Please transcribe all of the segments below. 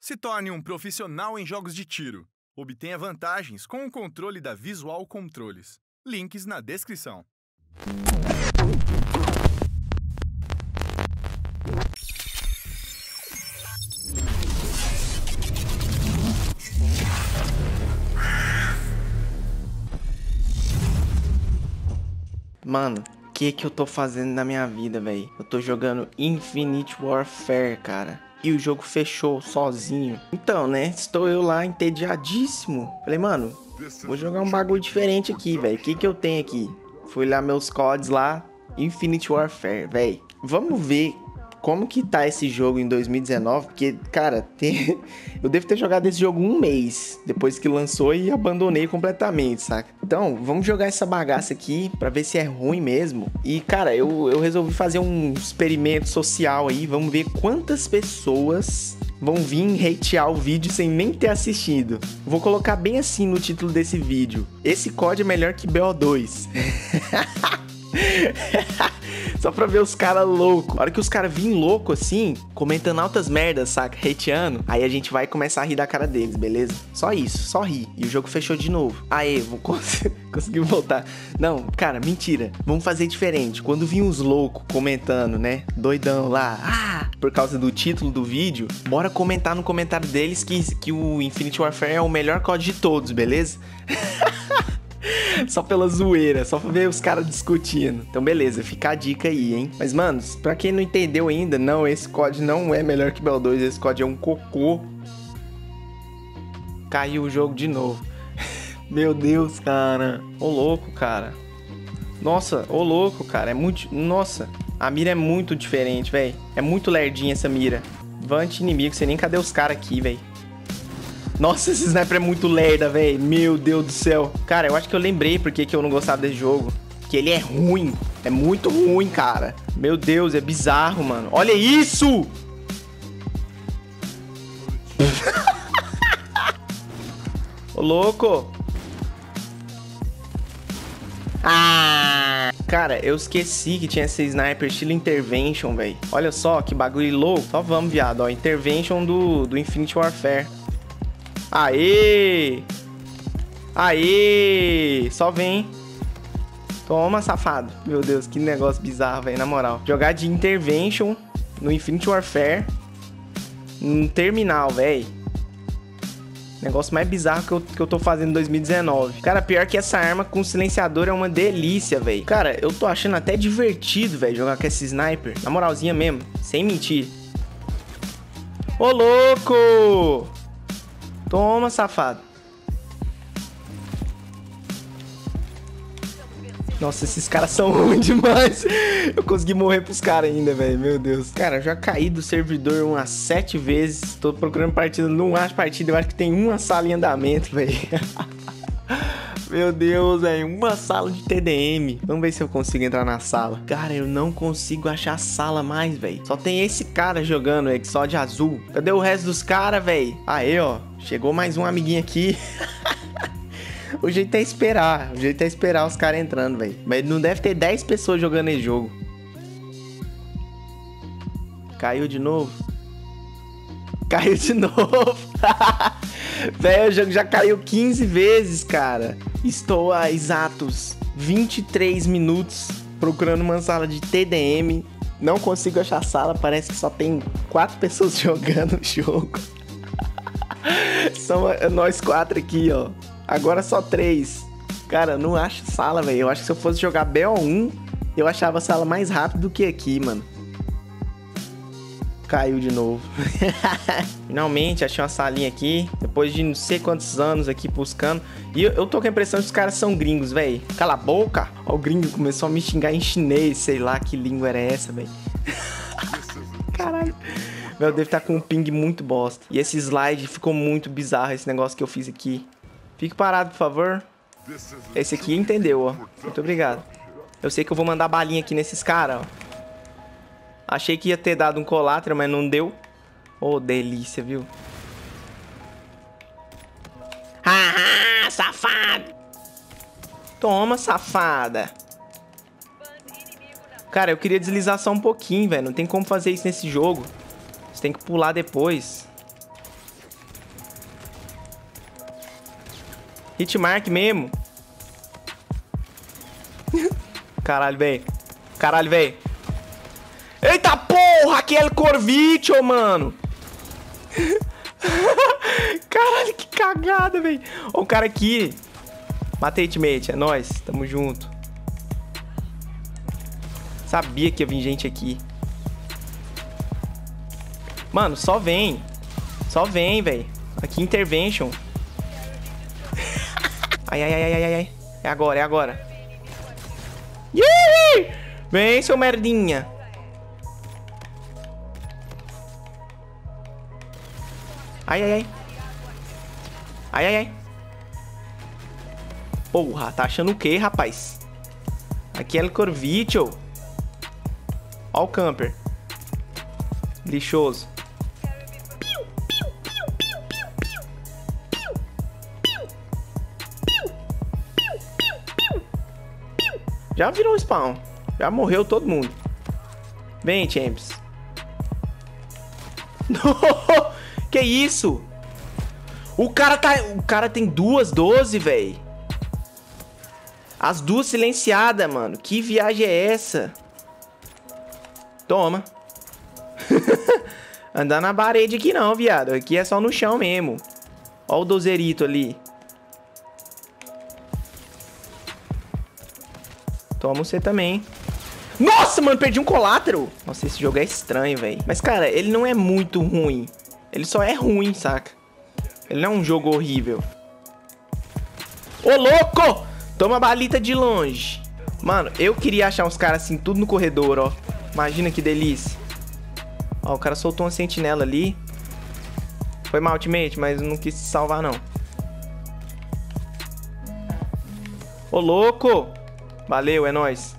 Se torne um profissional em jogos de tiro. Obtenha vantagens com o controle da Visual Controles. Links na descrição. Mano, o que eu tô fazendo na minha vida, velho? Eu tô jogando Infinite Warfare, cara. E o jogo fechou sozinho. Então, né? Estou eu lá entediadíssimo. Falei, mano, vou jogar um bagulho diferente aqui, velho. O que eu tenho aqui? Fui lá meus CODs lá. Infinite Warfare, velho. Vamos ver como que tá esse jogo em 2019. Porque, cara, eu devo ter jogado esse jogo um mês depois que lançou e abandonei completamente, saca? Então, vamos jogar essa bagaça aqui pra ver se é ruim mesmo. E, cara, eu resolvi fazer um experimento social aí. Vamos ver quantas pessoas vão vir hatear o vídeo sem nem ter assistido. Vou colocar bem assim no título desse vídeo: esse COD é melhor que BO2. Só pra ver os caras loucos. A hora que os caras virem loucos assim, comentando altas merdas, saca? Hateando, aí a gente vai começar a rir da cara deles, beleza? Só isso, só rir. E o jogo fechou de novo. Aê, vou conseguir voltar. Não, cara, mentira. Vamos fazer diferente. Quando vir uns loucos comentando, né? Doidão lá, por causa do título do vídeo, bora comentar no comentário deles que o Infinite Warfare é o melhor COD de todos, beleza? Só pela zoeira, só pra ver os caras discutindo. Então beleza, fica a dica aí, hein? Mas, mano, pra quem não entendeu ainda, não, esse COD não é melhor que BO2, esse COD é um cocô. Caiu o jogo de novo. Meu Deus, cara. Ô louco, cara. Nossa, ô louco, cara. É muito... Nossa, a mira é muito diferente, velho. É muito lerdinha essa mira. Vante inimigo, sei nem cadê os caras aqui, velho. Nossa, esse sniper é muito lerda, velho. Meu Deus do céu. Cara, eu acho que eu lembrei porque que eu não gostava desse jogo. Que ele é ruim. É muito ruim, cara. Meu Deus, é bizarro, mano. Olha isso! Ô, louco. Cara, eu esqueci que tinha esse sniper estilo Intervention, velho. Olha só, que bagulho louco. Só vamos, viado, ó. Intervention do Infinite Warfare. Aê! Aê! Só vem. Toma, safado. Meu Deus, que negócio bizarro, velho, na moral. Jogar de Intervention no Infinite Warfare no terminal, velho. Negócio mais bizarro que eu tô fazendo em 2019. Cara, pior que essa arma com silenciador é uma delícia, velho. Cara, eu tô achando até divertido, velho, jogar com esse sniper. Na moralzinha mesmo, sem mentir. Ô, louco! Toma, safado. Nossa, esses caras são ruins demais. Eu consegui morrer pros caras ainda, velho. Meu Deus. Cara, eu já caí do servidor umas 7 vezes. Tô procurando partida, não acho partida. Eu acho que tem uma sala em andamento, velho. Meu Deus, velho. Uma sala de TDM. Vamos ver se eu consigo entrar na sala. Cara, eu não consigo achar a sala mais, velho. Só tem esse cara jogando, só de azul. Cadê o resto dos caras, velho? Aí, ó. Chegou mais um amiguinho aqui. O jeito é esperar. O jeito é esperar os caras entrando, velho. Mas não deve ter 10 pessoas jogando esse jogo. Caiu de novo. Caiu de novo. Velho, o jogo já caiu 15 vezes, cara. Estou há exatos 23 minutos procurando uma sala de TDM. Não consigo achar a sala. Parece que só tem 4 pessoas jogando o jogo. São nós 4 aqui, ó. Agora só 3. Cara, eu não acho sala, velho. Eu acho que se eu fosse jogar BO1, eu achava a sala mais rápido do que aqui, mano. Caiu de novo. Finalmente achei uma salinha aqui. Depois de não sei quantos anos aqui buscando. E eu tô com a impressão que os caras são gringos, velho. Cala a boca. Ó, o gringo começou a me xingar em chinês. Sei lá que língua era essa, velho. Caralho. Meu, deve estar com um ping muito bosta. E esse slide ficou muito bizarro, esse negócio que eu fiz aqui. Fique parado, por favor. Esse aqui entendeu, ó. Muito obrigado. Eu sei que eu vou mandar balinha aqui nesses caras, ó. Achei que ia ter dado um colatra, mas não deu. Ô, delícia, viu? Ah, safado! Toma, safada! Cara, eu queria deslizar só um pouquinho, velho. Não tem como fazer isso nesse jogo. Você tem que pular depois. Hitmark mesmo. Caralho, velho. Caralho, velho. Eita porra, aquele Corvicho, mano. Caralho, que cagada, velho. Ó o cara aqui. Matei, teammate. É nóis. Tamo junto. Sabia que ia vir gente aqui. Mano, só vem. Só vem, velho. Aqui, intervention. Ai, ai, ai, ai, ai, ai. É agora, é agora. Ih! Vem, seu merdinha. Ai, ai, ai. Ai, ai, ai. Porra, tá achando o quê, rapaz? Aqui é o Corvicho. Ó o camper. Lixoso. Já virou o spawn. Já morreu todo mundo. Vem, Champs. Que isso? O cara tem duas 12, velho. As duas silenciadas, mano. Que viagem é essa? Toma. Andar na parede aqui não, viado. Aqui é só no chão mesmo. Ó o dozerito ali. Toma você também. Nossa, mano, perdi um collateral. Nossa, esse jogo é estranho, velho. Mas, cara, ele não é muito ruim. Ele só é ruim, saca? Ele não é um jogo horrível. Ô, louco! Toma balita de longe. Mano, eu queria achar uns caras assim, tudo no corredor, ó. Imagina que delícia. Ó, o cara soltou uma sentinela ali. Foi mal, ultimate, mas não quis se salvar, não. Ô, louco! Valeu, é nóis.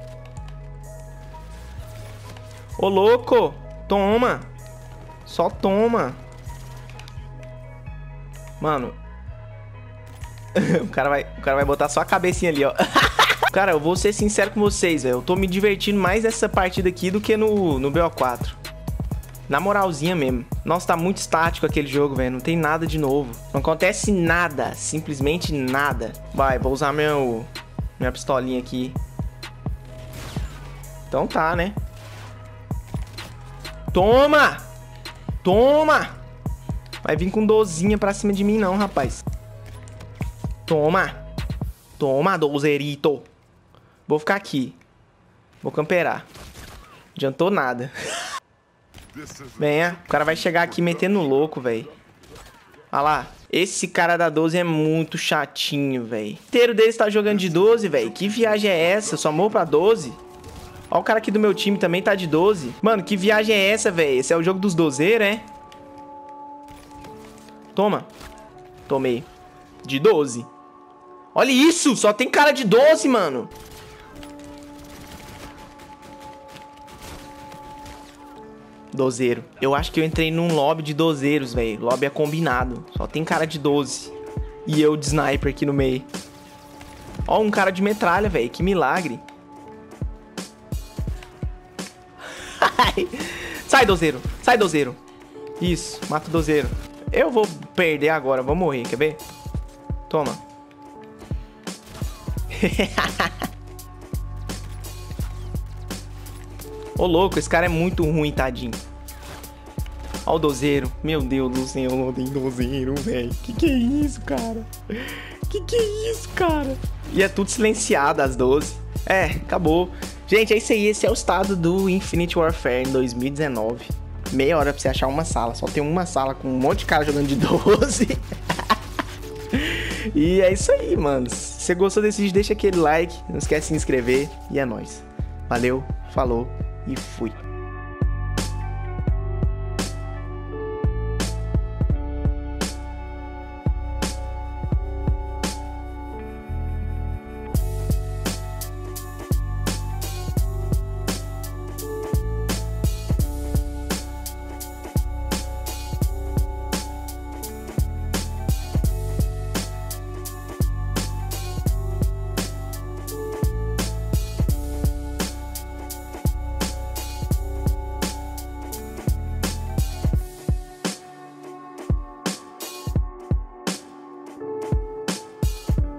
Ô, louco! Toma! Só toma! Mano. o cara vai botar só a cabecinha ali, ó. Cara, eu vou ser sincero com vocês, velho. Eu tô me divertindo mais nessa partida aqui do que no BO4. Na moralzinha mesmo. Nossa, tá muito estático aquele jogo, velho. Não tem nada de novo. Não acontece nada. Simplesmente nada. Vai, vou usar minha pistolinha aqui. Então tá, né? Toma! Toma! Vai vir com dozinha pra cima de mim não, rapaz. Toma! Toma, dozerito. Vou ficar aqui. Vou camperar. Adiantou nada. Venha. O cara vai chegar aqui metendo louco, velho. Olha lá. Esse cara da 12 é muito chatinho, velho. O inteiro deles tá jogando de 12, velho. Que viagem é essa? Só amor pra 12? Ó, o cara aqui do meu time também tá de 12. Mano, que viagem é essa, velho? Esse é o jogo dos dozeiros, é? Toma. Tomei. De 12. Olha isso! Só tem cara de 12, mano. Dozeiro. Eu acho que eu entrei num lobby de dozeiros, velho. Lobby é combinado. Só tem cara de 12. E eu de sniper aqui no meio. Ó, um cara de metralha, velho. Que milagre. Sai, dozeiro. Sai, dozeiro. Isso. Mata o dozeiro. Eu vou perder agora. Vou morrer. Quer ver? Toma. Ô, louco, esse cara é muito ruim, tadinho. Ó o dozeiro. Meu Deus do céu, não tem dozeiro, velho. Que é isso, cara? Que é isso, cara? E é tudo silenciado, as 12. É, acabou. Gente, é isso aí. Esse é o estado do Infinite Warfare em 2019. Meia hora pra você achar uma sala. Só tem uma sala com um monte de cara jogando de 12. E é isso aí, mano. Se você gostou desse vídeo, deixa aquele like. Não esquece de se inscrever. E é nóis. Valeu, falou e fui.